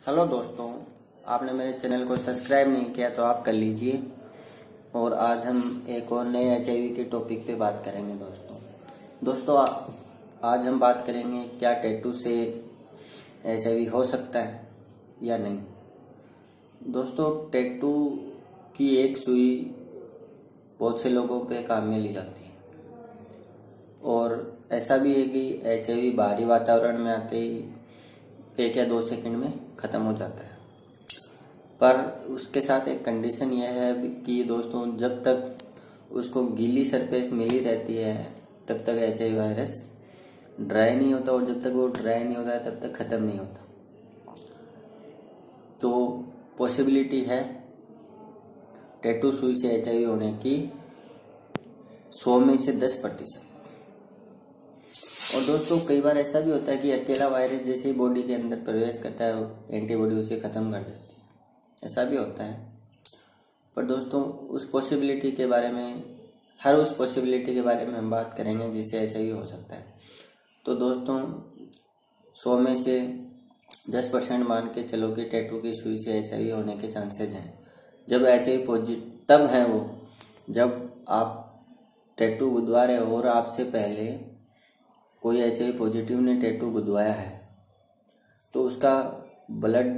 Hello दोस्तों, आपने मेरे चैनल को सब्सक्राइब नहीं किया तो आप कर लीजिए। और आज हम एक और नए HIV के टॉपिक पे बात करेंगे। दोस्तों आज हम बात करेंगे क्या टैटू से HIV हो सकता है या नहीं। दोस्तों, टैटू की एक सुई बहुत से लोगों पे काम में ली जाती है और ऐसा भी है कि HIV बाहरी वातावरण में आते ही 1 या 2 सेकंड में खत्म हो जाता है। पर उसके साथ एक कंडीशन यह है कि दोस्तों, जब तक उसको गीली सरफेस मिली रहती है तब तक HIV वायरस ड्राई नहीं होता, और जब तक वो ड्राई नहीं होता है तब तक खत्म नहीं होता। तो पॉसिबिलिटी है टैटू सुई से HIV होने की 100 में से 10%। और दोस्तों, कई बार ऐसा भी होता है कि अकेला वायरस जैसे ही बॉडी के अंदर प्रवेश करता है एंटीबॉडी उसे खत्म कर देती है, ऐसा भी होता है। पर दोस्तों, उस पॉसिबिलिटी के बारे में हम बात करेंगे जिससे HIV हो सकता है। तो दोस्तों, 100 में से 10% मान के चलो कि टैटू की सुई से HIV होने के चांसेज हैं। जब HIV पॉजिटिव तब है वो जब आप टैटू गुदवा रहे हो और आपसे पहले कोई HIV पॉजिटिव ने टैटू गुदवाया है तो उसका ब्लड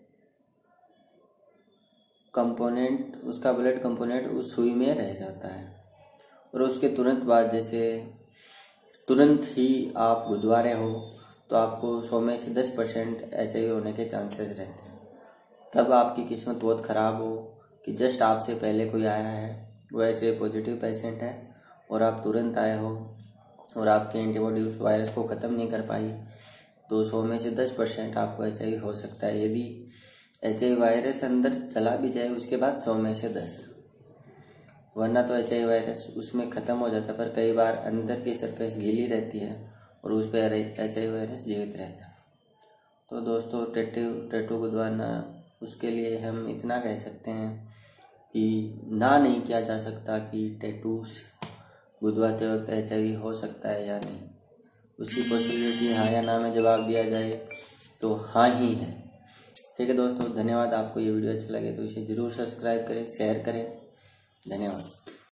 कंपोनेंट उस सुई में रह जाता है, और उसके तुरंत बाद जैसे तुरंत ही आप गुदवा रहे हो तो आपको 100 में से 10% HIV होने के चांसेस रहते हैं। तब आपकी किस्मत बहुत ख़राब हो कि जस्ट आपसे पहले कोई आया है, वो HIV पॉजिटिव पेशेंट है और आप तुरंत आए हो और आपकी एंटीबॉडी उस वायरस को ख़त्म नहीं कर पाई, तो 100 में से 10% आपको HIV हो सकता है। यदि HIV वायरस अंदर चला भी जाए उसके बाद 100 में से 10, वरना तो HIV वायरस उसमें ख़त्म हो जाता है। पर कई बार अंदर की सरफेस गीली रहती है और उस पर HIV वायरस जीवित रहता है। तो दोस्तों, टैटू गुदवाना, उसके लिए हम इतना कह सकते हैं कि नहीं किया जा सकता कि टैटू गुदवाते वक्त HIV हो सकता है या नहीं। उसकी पॉसिबिलिटी हाँ या ना में जवाब दिया जाए तो हाँ ही है। ठीक है दोस्तों, धन्यवाद। आपको ये वीडियो अच्छा लगे तो इसे ज़रूर सब्सक्राइब करें, शेयर करें। धन्यवाद।